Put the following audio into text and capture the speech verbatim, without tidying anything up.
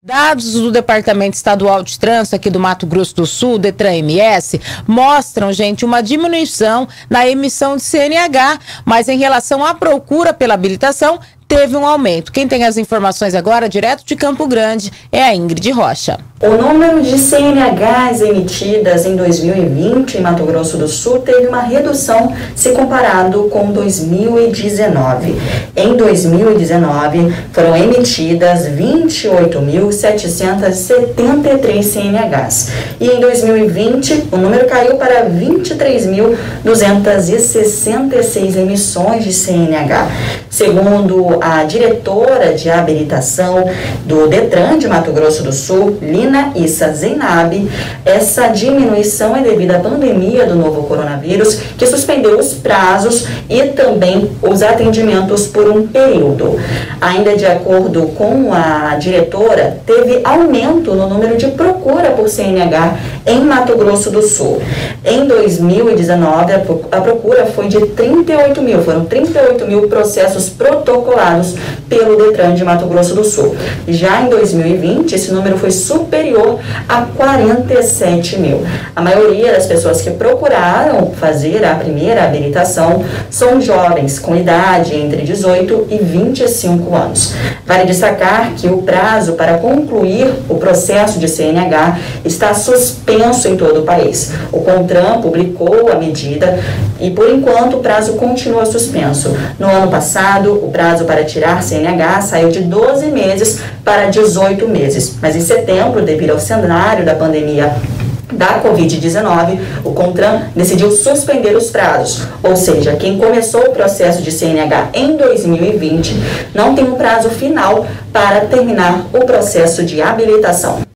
Dados do Departamento Estadual de Trânsito aqui do Mato Grosso do Sul, DETRAN-M S, mostram, gente, uma diminuição na emissão de C N H, mas em relação à procura pela habilitação, teve um aumento. Quem tem as informações agora, direto de Campo Grande, é a Ingrid Rocha. O número de C N Hs emitidas em dois mil e vinte em Mato Grosso do Sul teve uma redução se comparado com dois mil e dezenove. Em dois mil e dezenove, foram emitidas vinte e oito mil setecentos e setenta e três C N Hs. E em dois mil e vinte, o número caiu para vinte e três mil duzentos e sessenta e seis emissões de C N H. Segundo a diretora de habilitação do DETRAN de Mato Grosso do Sul, Lina Issa Zeinabi, essa diminuição é devido à pandemia do novo coronavírus, que suspendeu os prazos e também os atendimentos por um período. Ainda de acordo com a diretora, teve aumento no número de procura por C N H em Mato Grosso do Sul. Em dois mil e dezenove, a procura foi de trinta e oito mil, foram trinta e oito mil processos protocolados pelo DETRAN de Mato Grosso do Sul. Já em dois mil e vinte, esse número foi superior a quarenta e sete mil. A maioria das pessoas que procuraram fazer a primeira habilitação são jovens com idade entre dezoito e vinte e cinco anos. Vale destacar que o prazo para concluir o processo de C N H está suspenso em todo o país. O CONTRAN publicou a medida e, por enquanto, o prazo continua suspenso. No ano passado, o prazo para tirar C N H saiu de doze meses para dezoito meses, mas em setembro, devido ao cenário da pandemia da covid dezenove, o CONTRAN decidiu suspender os prazos, ou seja, quem começou o processo de C N H em dois mil e vinte não tem um prazo final para terminar o processo de habilitação.